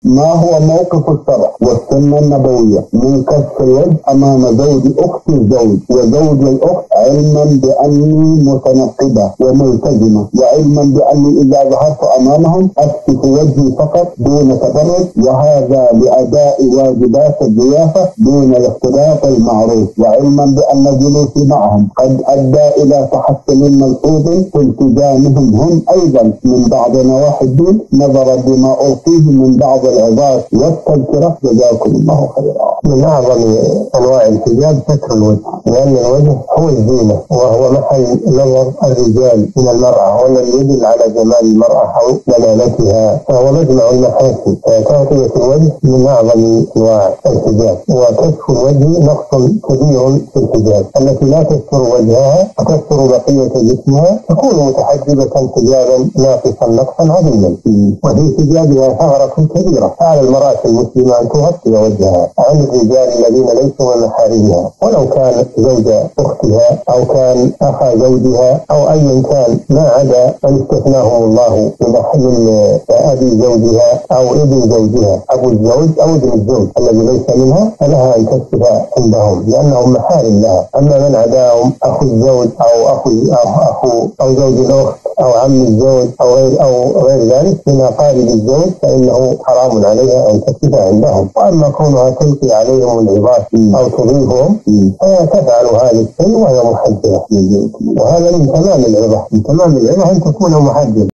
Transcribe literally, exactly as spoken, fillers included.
ما هو موقف الشرع والسنة النبوية من كشف الوجه أمام زوج أخت الزوج وزوج الأخت، علما بأني متنقبة وملتزمة، وعلما بأني إذا ظهرت أمامهم أكشف وجهي فقط دون تبرج، وهذا لأداء واجبات الضيافة دون الاختلاط المعروف، وعلما بأن جلوسي معهم قد أدى إلى تحسن ملحوظ في التزامهم هم أيضا من بعض نواحي الدين، نظرا بما ألقيه من بعض العظات والتذكرة. جزاكم الله خيرا. من أعظم أنواع الحجاب ستر الوجه، لأن الوجه هو الزينة وهو محل نظر الرجال من المرأة، والذي يدل على جمال المرأة أو جلالتها، فهو مجمع المحاسن. فتغطية الوجه من أعظم أنواع الحجاب، وكشف الوجه نقص كبير في الحجاب. التي لا تستر وجهها وتستر بقية جسمها تكون متحجبة حجابا ناقصا نقصا عظيما، وفي حجابها ثغرة كبيرة. على المرأة المسلمة أن تغطي وجهها عن الرجال الذين ليسوا من محارمها، ولو كان زوج أختها أو كان أخا زوجها أو أيا كان، ما عدا من استثناهم الله من أبي زوجها أو ابن زوجها، أبو الزوج أو ابن الزوج الذي ليس منها، فلها أن تكشف عندهم لأنهم محارم لها. أما من عداهم أخو الزوج أو أخو أو أخو أو زوج الأخت أو عم الزوج أو غير أو غير ذلك من أقارب الزوج، فإنه حرام عليها أن تكشف عندهم. وأما كونها تلقي عليهم العظات أو تضيفهم فهي تفعل هذا الشيء وهي محجبة، وهذا من تمام العظة، من تمام العظة أن تكون محجبة.